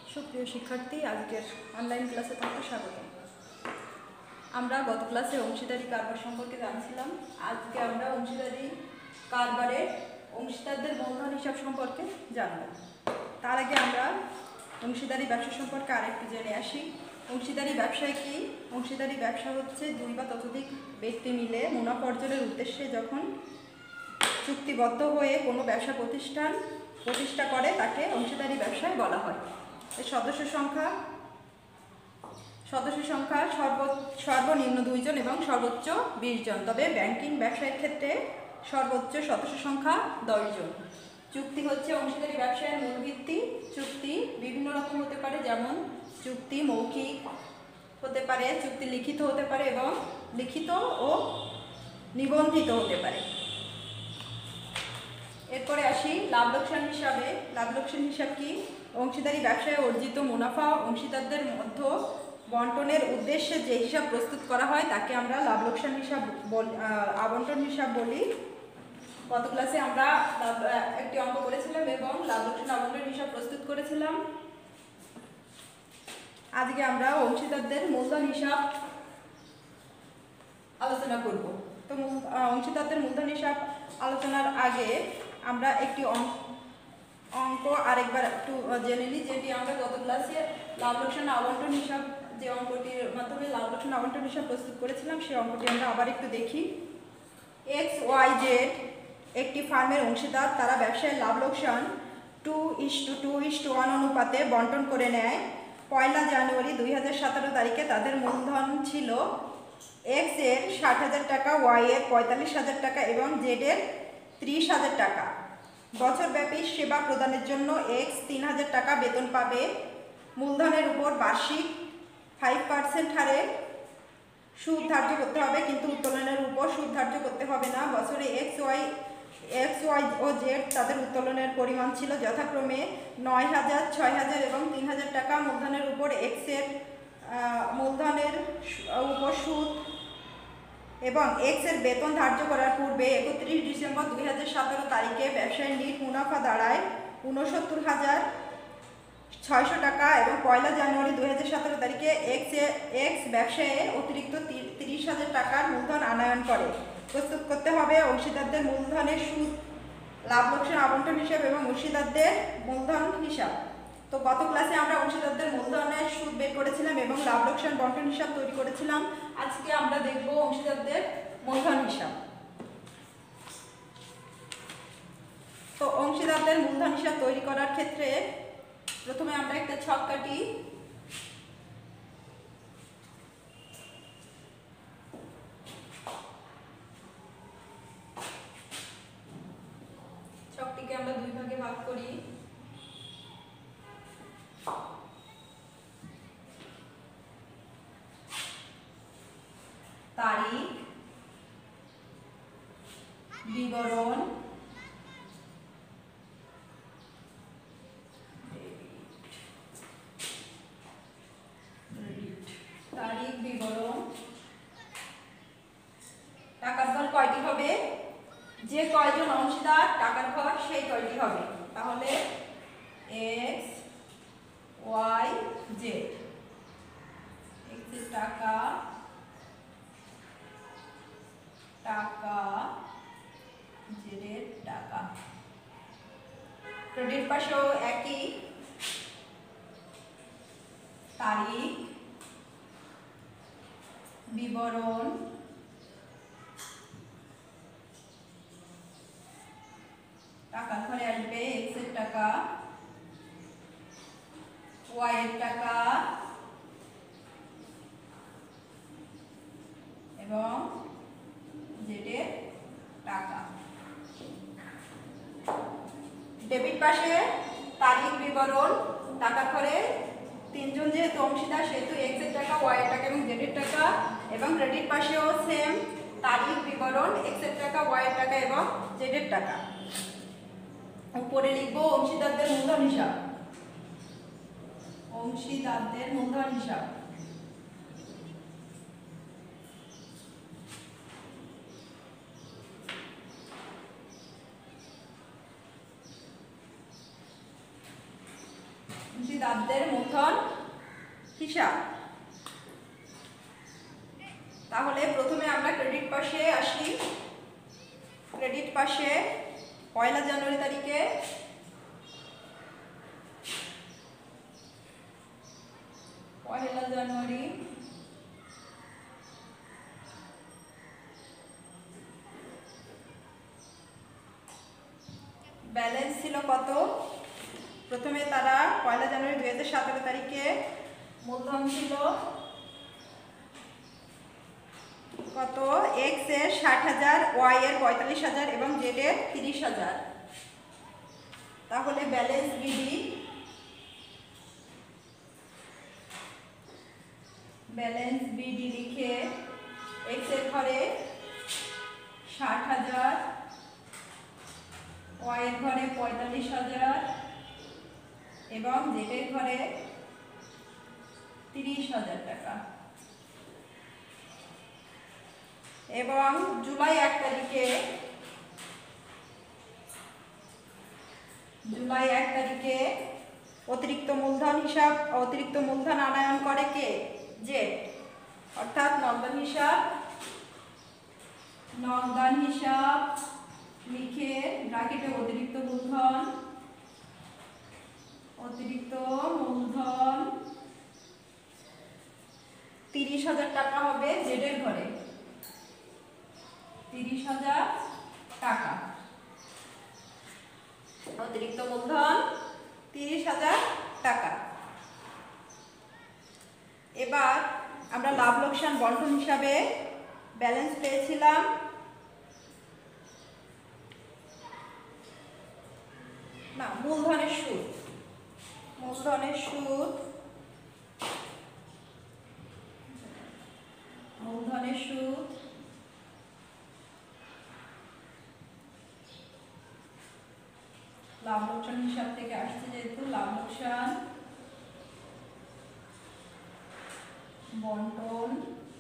সুপ্রিয় শিক্ষার্থী, আজকের অনলাইন ক্লাসে তোমাকে স্বাগত। আমরা গত ক্লাসে অংশীদারি কারবার সম্পর্কে জানছিলাম। আজকে আমরা অংশীদারি কারবারের অংশীদারদের মূলধন হিসাব সম্পর্কে জানব। তার আগে আমরা অংশীদারি ব্যবসা সম্পর্কে আরেকটু জেনে আসি। অংশীদারি ব্যবসায় কি? অংশীদারি ব্যবসা হচ্ছে দুই বা ততোধিক ব্যক্তি মিলে মুনাফা অর্জনের উদ্দেশ্যে যখন চুক্তিবদ্ধ হয়ে কোনো ব্যবসা প্রতিষ্ঠা করে তাকে অংশীদারি ব্যবসায় বলা হয়। সদস্য সংখ্যা সর্বনিম্ন 2 জন এবং সর্বোচ্চ 20 জন। তবে ব্যাংকিং ব্যবসায়ের ক্ষেত্রে সর্বোচ্চ সদস্য সংখ্যা 10 জন। চুক্তি হচ্ছে অংশীদারি ব্যবসায়ের মূল ভিত্তি। চুক্তি বিভিন্ন রকম হতে পারে, যেমন চুক্তি মৌখিক হতে পারে, চুক্তি লিখিত হতে পারে এবং লিখিত ও নিবন্ধিত হতে পারে। এরপরে আসি লাভ লোকসান হিসাবে। লাভ লোকসান হিসাব কি? অংশীদারি ব্যবসায় অর্জিত মুনাফা অংশীদারদের মধ্যে বন্টনের উদ্দেশ্যে যে হিসাব প্রস্তুত করা হয় তাকে আমরা লাভ লোকসান হিসাব আবন্টন হিসাব বলি। গত ক্লাসে আমরা একটি অঙ্ক করেছিলাম এবং লাভ লোকসান আবন্টন হিসাব প্রস্তুত করেছিলাম। আজকে আমরা অংশীদারদের মূলধন হিসাব আলোচনা করব। তো অংশীদারদের মূলধন হিসাব আলোচনার আগে আমরা একটি অঙ্ক আরেকবার একটু জেনে নিই, যেটি আমরা গত ক্লাসে লাভ লোকসান আবন্টন হিসাব, যে অঙ্কটির মাধ্যমে লাভ লোকসান আবন্টন হিসাব প্রস্তুত করেছিলাম, সেই অঙ্কটি আমরা আবার একটু দেখি। XYZ একটি ফার্মের অংশীদার। তারা ব্যবসায়ের লাভ লোকসান 2:2:1 অনুপাতে বন্টন করে নেয়। 1 জানুয়ারি 2017 তারিখে তাদের মূলধন ছিল X এর 60,000 টাকা, Y এর 45,000 টাকা এবং Z এর 30,000 টাকা। বছরব্যাপী সেবা প্রদানের জন্য X 3,000 টাকা বেতন পাবে। মূলধনের উপর বার্ষিক 5% হারে সুদ ধার্য করতে হবে, কিন্তু উত্তোলনের উপর সুদ ধার্য করতে হবে না। বছরে X, Y ও Z তাদের উত্তোলনের পরিমাণ ছিল যথাক্রমে 9,000, 6,000 এবং 3,000 টাকা। মূলধনের উপর X এর মূলধনের উপর সুদ এবং X এর বেতন ধার্য করার পূর্বে 31 ডিসেম্বর 2017 তারিখে ব্যবসায়ের নিট মুনাফা দাঁড়ায় 69,600 টাকা এবং 1 জানুয়ারি 2017 তারিখে X ব্যবসায়ে অতিরিক্ত 30,000 টাকার মূলধন আনয়ন করে। প্রস্তুত করতে হবে অংশীদারদের মূলধনের সুদ, লাভ লোকসান আবন্টন হিসাব এবং অংশীদারদের মূলধন হিসাব। তো গত ক্লাসে আমরা অংশীদারদের মূলধনের সুদ বের করেছিলাম এবং লাভ লোকসান বন্টন হিসাব তৈরি করেছিলাম। আজকে আমরা দেখব অংশীদারদের মূলধন হিসাব। তো অংশীদারদের মূলধন হিসাব তৈরি করার ক্ষেত্রে প্রথমে আমরা একটা ছক কাটি। ছকটিকে আমরা 2 ভাগে ভাগ করি। তারিখ, বিবরণ, তারিখ, বিবরণ। টাকার ঘর কয়টি হবে? যে কয়জন অংশীদার টাকার ঘর সেই কয়টি হবে। তাহলে X, Y, Z। X এর টাকা, Z এর টাকা। ক্রেডিট পাশেও একই, তারিখ, বিবরণ, টাকার ঘরে আসবে X এর টাকা, Y এর টাকা এবং Z এর টাকা। ডেবিট পাশে তারিখ, বিবরণ, টাকার ঘরে 3 জন যেহেতু অংশীদার সেহেতু X এর টাকা, Y এর টাকা এবং Z এর টাকা। এবং ক্রেডিট পাশেও সেম, তারিখ, বিবরণ, X এর টাকা, Y এর টাকা এবং Z এর টাকা। উপরে লিখব অংশীদারদের মূলধন হিসাব। অংশীদারদের মূলধন হিসাব। অংশীদারদের মূলধন হিসাব। তাহলে প্রথমে আমরা ক্রেডিট পাশে আসি। ক্রেডিট পাশে 1 জানুয়ারি তারিখে ব্যালেন্স ছিল কত? প্রথমে তারা 1 জানুয়ারি 2017 তারিখে মূলধন ছিল কত? এক্স এর 60,000, ওয়াই এর 45,000 এবং জেড এর 30,000। তাহলে ব্যালেন্স বিডি লিখে এক্স এর ঘরে 60,000, ওয়াই এর ঘরে 45,000 এবং জেড এর ঘরে 30,000 টাকা। এবং জুলাই 1 তারিখে অতিরিক্ত মূলধন আনয়ন করে কে? জেড। অর্থাৎ নগদান হিসাব লিখে ব্র্যাকেটে অতিরিক্ত মূলধন 30,000 টাকা হবে জেড এর ঘরে। 30,000 টাকা অতিরিক্ত মূলধন 30,000 টাকা। এবার আমরা লাভ লোকসান বন্টন হিসাবে ব্যালেন্স পেয়েছিলাম না, মূলধনের সুদ লাভ লোকসান হিসাব থেকে আসছে, যেহেতু লাভ লোকসান বন্টন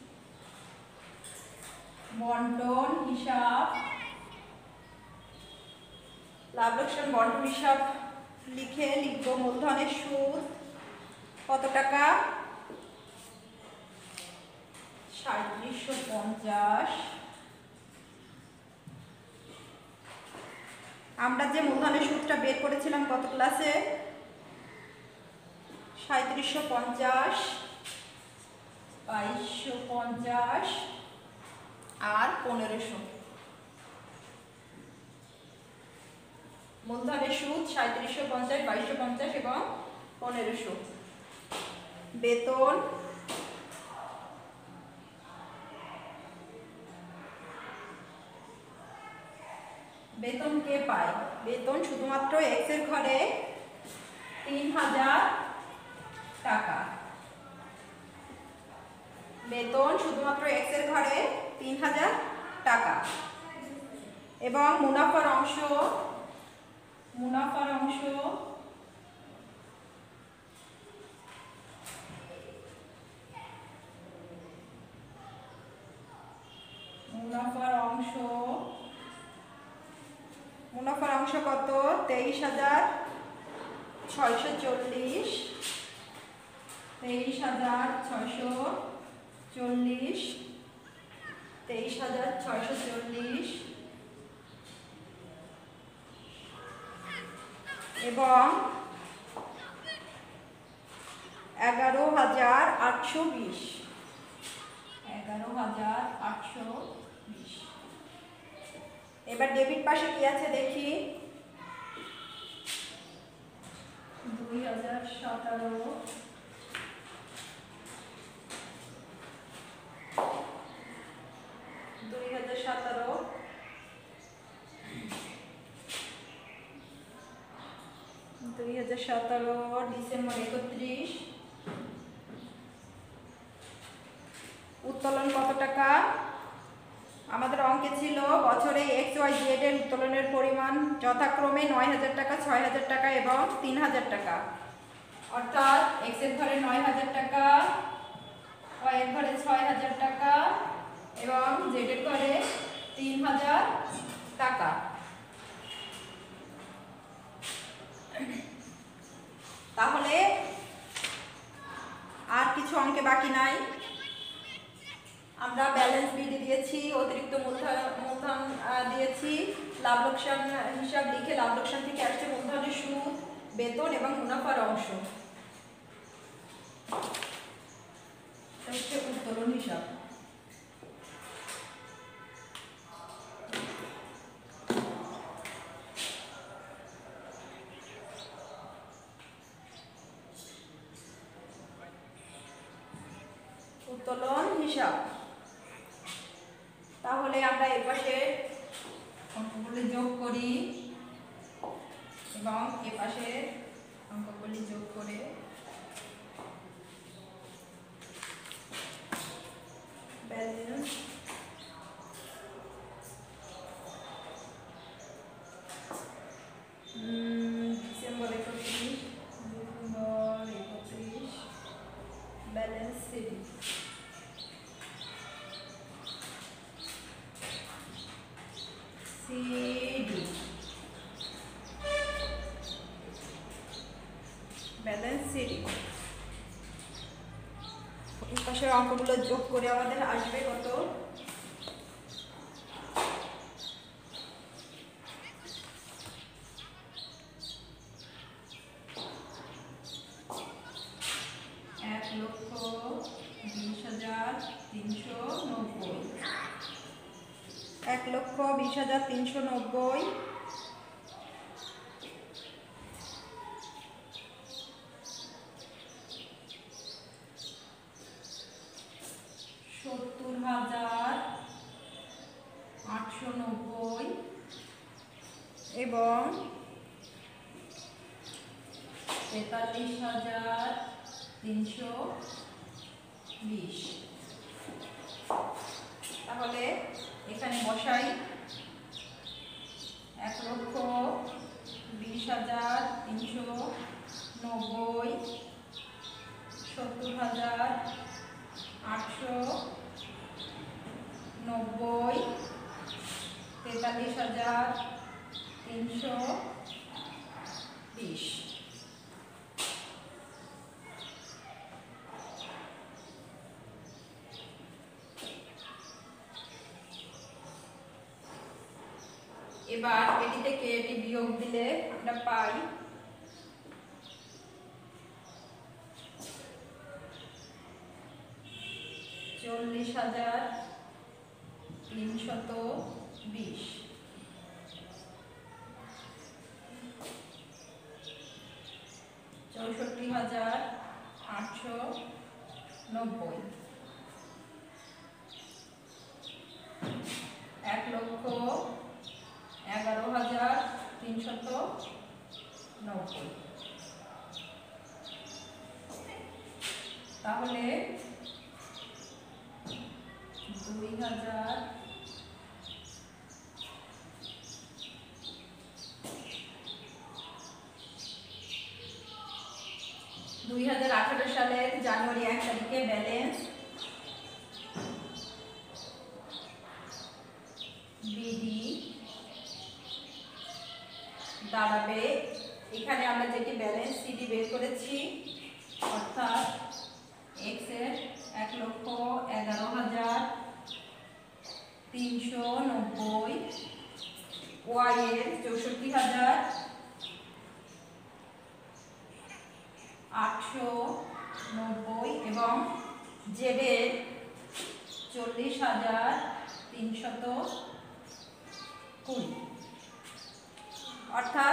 হিসাব। লাভ লোকসান বন্টন হিসাব লিখব মূলধনের সুদ কত টাকা? 3750। আমরা যে মূলধনের সুদটা বের করেছিলাম কত ক্লাসে? 3750, 2250 আর 1500। মূলধনের সুদ 3750, 2250 এবং 1500। বেতন কে পায়? বেতন শুধুমাত্র এক্স এর ঘরে 3000 টাকা। বেতন শুধুমাত্র এক্স এর ঘরে 3000 টাকা। এবং মুনাফার অংশ কত? 23,640, 23,640 এবং 11,820। এবার ডেবিট পাশে কি আছে দেখি। 2017, ডিসেম্বর 31। উত্তোলন কত টাকা? আমাদের অঙ্কে ছিল বছরে এক্স ওয়াই জেড এর উত্তোলনের পরিমাণ যথাক্রমে 9,000 টাকা, 6,000 টাকা এবং 3,000 টাকা। অর্থাৎ এক্স এর ঘরে 9,000 টাকা, ওয়াই এর ঘরে 6,000 টাকা এবং জেড এর ঘরে 3,000 টাকা। তাহলে কিছু অঙ্কে বাকি নাই। আমরা ব্যালেন্স বিডি দিয়েছি, অতিরিক্ত মূলধন দিয়েছি, লাভ লোকসান হিসাব লিখে লাভ লোকসান থেকে আসছে মূলধনের সুদ, বেতন এবং মুনাফার অংশ। হচ্ছে উত্তোলন হিসাব। উত্তোলন হিসাব। তাহলে আমরা এর পাশে অঙ্কগুলি যোগ করি এবং এ পাশে অঙ্কগুলি যোগ করে balance December 31 balance CD. Balance CD. এই পাশের অঙ্কগুলো যোগ করে আমাদের আসবে কত? এক লক্ষ 20,390 70,890 এবং 43,320। তাহলে এখানে বসাই 1,20,390 70,890 43,320। এবার এটি থেকে এটি বিয়োগ দিলে আমরা পাই 40,320। 64,890 1,11,390। তাহলে 2018 সালের জানুয়ারি 1 তারিখে ব্যালেন্স বিডি দাঁড়াবে, এখানে আমরা যেটি ব্যালেন্স সিডি বের করেছি অর্থাৎ এক্স এর 1,11,390, ওয়াই এর 64,890 এবং জেড এর 40,320। অর্থাৎ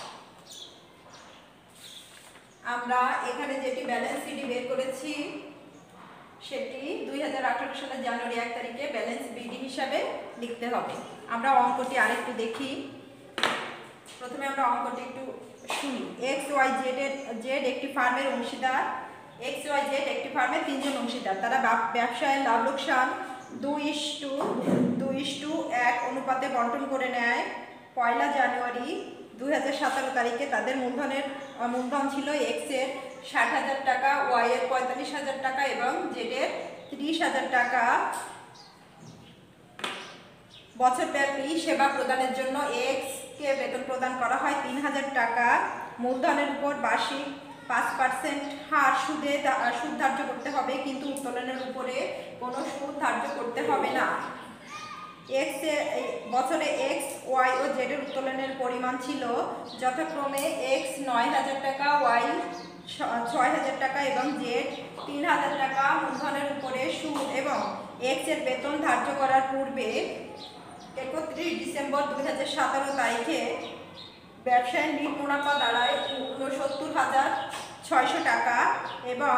আমরা এখানে যেটি ব্যালেন্স সিডি বের করেছি সেটি 2018 সালের জানুয়ারি 1 তারিখে ব্যালেন্স বিডি হিসাবে লিখতে হবে। আমরা অঙ্কটি আরেকটু দেখি। প্রথমে আমরা অঙ্কটি একটু শুনি। এক্স ওয়াই জেড একটি ফার্মের অংশীদার। এক্স ওয়াই জেড একটি ফার্মের 3 জন অংশীদার। তারা ব্যবসায় লাভ লোকসান 2:1 অনুপাতে বন্টন করে নেয়। 1 জানুয়ারি 2017 তারিখে তাদের মূলধন ছিল এক্স এর 60,000 টাকা, ওয়াই এর 45,000 টাকা এবং জেড এর 30,000 টাকা। বছরব্যাপী সেবা প্রদানের জন্য এক্স কে বেতন প্রদান করা হয় 3,000 টাকা। মূলধনের উপর বার্ষিক 5% হার সুদ ধার্য করতে হবে, কিন্তু উত্তোলনের উপরে কোনো সুদ ধার্য করতে হবে না। বছরে এক্স, ওয়াই ও জেডের উত্তোলনের পরিমাণ ছিল যথাক্রমে এক্স 9,000 টাকা, ওয়াই 6,000 টাকা এবং জেড 3,000 টাকা। মূলধনের উপরে সুদ এবং এক্স এর বেতন ধার্য করার পূর্বে 31 ডিসেম্বর 2017 তারিখে ব্যবসায়ের নিট মুনাফা দাঁড়ায় 69,600 টাকা এবং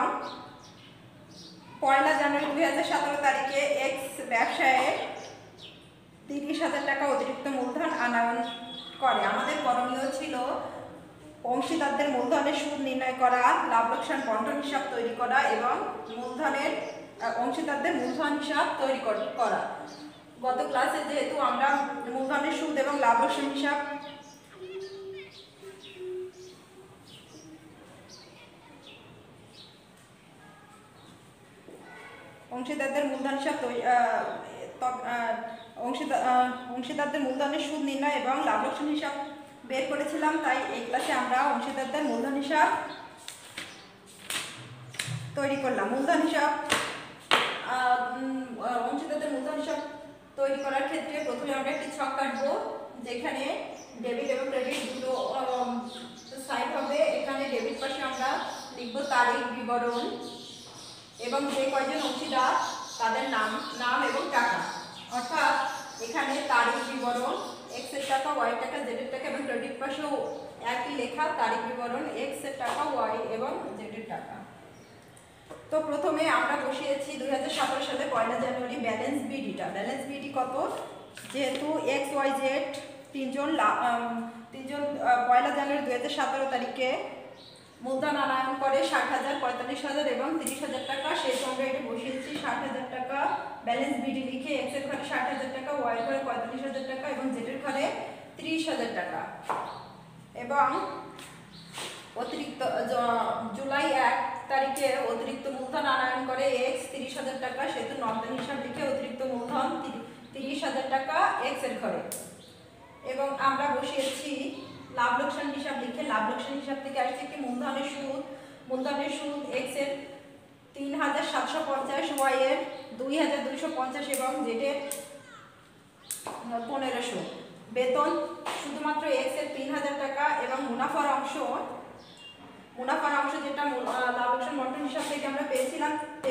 1 জানুয়ারি 2017 তারিখে এক্স ব্যবসায়ে 30,000 টাকা অতিরিক্ত মূলধন আনয়ন করে। আমাদের করণীয় ছিল অংশীদারদের মূলধনের সুদ নির্ণয় করা, লাভ লোকসান বন্টন হিসাব তৈরি করা এবং অংশীদারদের মূলধন হিসাব তৈরি করা। গত ক্লাসে যেহেতু আমরা মূলধনের সুদ এবং লাভ লোকসান হিসাব অংশীদারদের মূলধনের সুদ নির্ণয় এবং লাভ লোকসান হিসাব বের করেছিলাম, তাই এই ক্লাসে আমরা অংশীদারদের মূলধন হিসাব তৈরি করলাম। অংশীদারদের মূলধন হিসাব তৈরি করার ক্ষেত্রে প্রথমে আমরা একটি ছক কাটবো, যেখানে ডেবিট এবং ক্রেডিট দুটো সাইড হবে। এখানে ডেবিট পাশে আমরা লিখব তারিখ বিবরণ এবং যে কয়জন অংশীদার তাদের নাম এবং টাকা। অর্থাৎ এখানে তারিখ বিবরণ, এক্স এর টাকা, ওয়াই এর টাকা, জেড এর টাকা এবং ক্রেডিট পাশেও একই লেখা, তারিখ বিবরণ, এক্স এর টাকা, ওয়াই এবং জেড এর টাকা। তো প্রথমে আমরা বসিয়েছি 2017 সালে 1 জানুয়ারি ব্যালেন্স বিডিটা। ব্যালেন্স বিডি কত? যেহেতু এক্স, ওয়াই, জেড তিনজন 1 জানুয়ারি 2017 তারিখে মূলধন আনয়ন করে 60,000, 45,000 এবং 30,000 টাকা, সেই সঙ্গে এটা বসিয়েছি 60,000 টাকা ব্যালেন্স বিডি লিখে। এক্স এর ঘরে 60,000 টাকা, ওয়াই এর ঘরে 45,000 টাকা এবং জেড এর ঘরে 30,000 টাকা। এবং অতিরিক্ত জুলাই 1 তারিখে অতিরিক্ত মূলধন আনয়ন করে এক্স 30,000 টাকা, সেহেতু নগদান হিসাব লিখে অতিরিক্ত মূলধন 30,000 টাকা এক্স এর ঘরে। এবং আমরা বসিয়েছি লাভ লোকসান হিসাব লিখে। লাভ লোকসান হিসাব থেকে আসছে কি মূলধনের সুদ এক্স এর 3,750, ওয়াই এর 2,250 এবং জেড এর 1,500। বেতন শুধুমাত্র এক্স এর 3,000 টাকা এবং মুনাফার অংশ যেটা লাভ লোকসান বন্টন হিসাব থেকে আমরা পেয়েছিলাম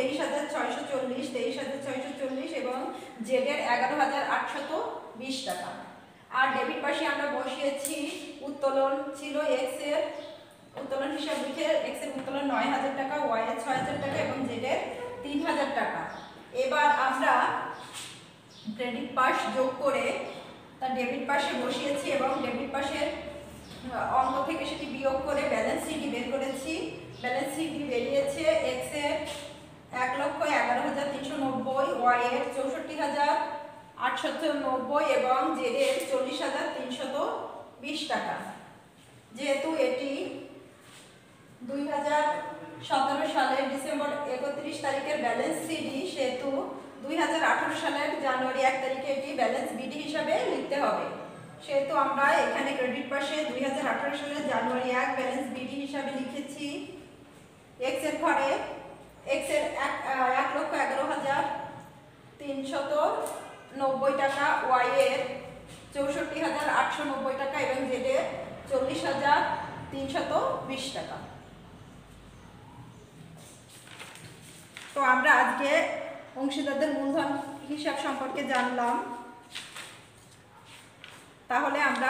23,640 এবং জেড এর 11,820 টাকা। আর ডেবিট পাশে আমরা বসিয়েছি উত্তোলন ছিল এক্স এর উত্তোলন হিসাব লিখে। এক্স এর উত্তোলন 9,000 টাকা, ওয়াই এর 6,000 টাকা এবং জেড এর 3,000 টাকা। এবার আমরা ক্রেডিট পাশ যোগ করে তার ডেবিট পাশে বসিয়েছি এবং ডেবিট পাশের অঙ্ক থেকে সেটি বিয়োগ করে ব্যালেন্স সিডি বের করেছি। ব্যালেন্স সিডি বেরিয়েছে এক্স এর 1,11,390, ওয়াই এর 64,890 এবং জেড এর 40,320 টাকা। যেহেতু এটি 2017 সালের ডিসেম্বর 31 তারিখের ব্যালেন্স সিডি, সেহেতু 2018 সালের জানুয়ারি 1 তারিখে এটি ব্যালেন্স বিডি হিসাবে লিখতে হবে। সেহেতু আমরা এখানে ক্রেডিট পাশে 2018 সালের জানুয়ারি 1 ব্যালেন্স বিডি হিসাবে লিখেছি এক্স এর ঘরে এক্স এর 1,11,390 টাকা, ওয়াই এর 64,890 টাকা এবং জেড এর 40,320 টাকা। তো আমরা আজকে অংশীদারদের মূলধন হিসাব সম্পর্কে জানলাম। তাহলে আমরা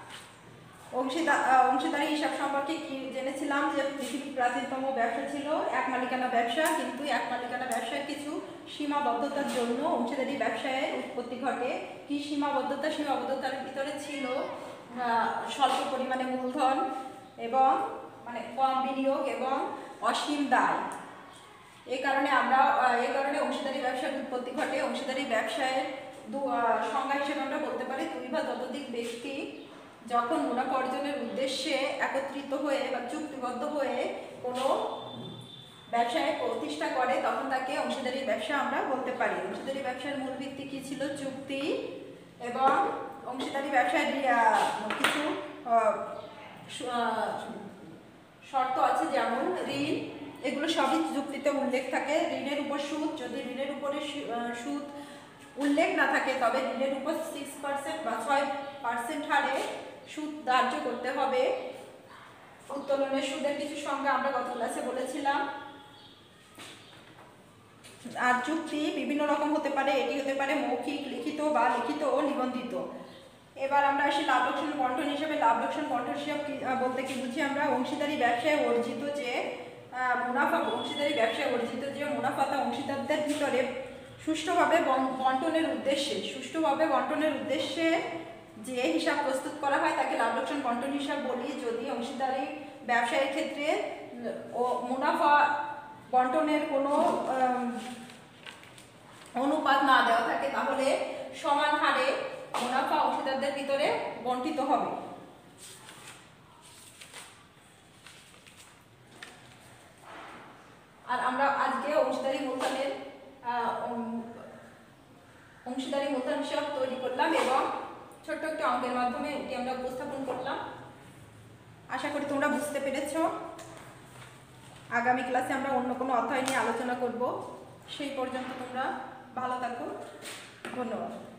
অংশীদারি হিসাব সম্পর্কে কি জেনেছিলাম? যে পৃথিবীর প্রাচীনতম ব্যবসা ছিল এক মালিকানা ব্যবসা, কিন্তু এক মালিকানা ব্যবসায় কিছু সীমাবদ্ধতার জন্য অংশীদারি ব্যবসায় উৎপত্তি ঘটে। কি সীমাবদ্ধতার ভিতরে ছিল স্বল্প পরিমাণে মূলধন এবং কম বিনিয়োগ এবং অসীম দায়। এই কারণে অংশীদারি ব্যবসার উৎপত্তি ঘটে। অংশীদারি ব্যবসায়ের সংজ্ঞা হিসেবে আমরা বলতে পারি 2 বা ততোধিক ব্যক্তি যখন মুনাফা অর্জনের উদ্দেশ্যে একত্রিত হয়ে বা চুক্তিবদ্ধ হয়ে কোনো ব্যবসায় প্রতিষ্ঠা করে, তখন তাকে অংশীদারি ব্যবসা আমরা বলতে পারি। অংশীদারি ব্যবসার মূল ভিত্তি কি ছিল? চুক্তি। এবং অংশীদারি ব্যবসায় কিছু শর্ত আছে, যেমন ঋণ, এগুলো সবই যুক্তিতে উল্লেখ থাকে। ঋণের উপর সুদ, যদি ঋণের উপরে সুদ উল্লেখ না থাকে তবে ঋণের উপর 6% বা 6% হারে সুদ ধার্য করতে হবে। উত্তোলনের সুদের কিছু সংজ্ঞা আমরা গত ক্লাসে বলেছিলাম। আর চুক্তি বিভিন্ন রকম হতে পারে, এটি হতে পারে মৌখিক, লিখিত বা লিখিত ও নিবন্ধিত। এবার আমরা আসি লাভ লোকসান বন্টন হিসেবে। লাভ লোকসান বন্টন হিসাব বলতে কি বুঝি আমরা? অংশীদারি ব্যবসায় অর্জিত যে মুনাফা, অংশীদারি ব্যবসায় অর্জিত যে মুনাফা তা অংশীদারদের ভিতরে সুষ্ঠুভাবে বন্টনের উদ্দেশ্যে যে হিসাব প্রস্তুত করা হয় তাকে লাভ লোকসান বন্টন হিসাব বলি। যদি অংশীদারি ব্যবসায়ের ক্ষেত্রে ও মুনাফা বন্টনের কোনো অনুপাত না দেওয়া থাকে তাহলে সমান হারে মুনাফা অংশীদারদের ভিতরে বন্টিত হবে। আর আমরা আজকে অংশীদারি মূলধন হিসাব তৈরি করলাম এবং ছোট্ট একটা অঙ্কের মাধ্যমে এটি আমরা উপস্থাপন করলাম। আশা করি তোমরা বুঝতে পেরেছো। আগামী ক্লাসে আমরা অন্য কোনো অধ্যায় নিয়ে আলোচনা করব। সেই পর্যন্ত তোমরা ভালো থাকো। ধন্যবাদ।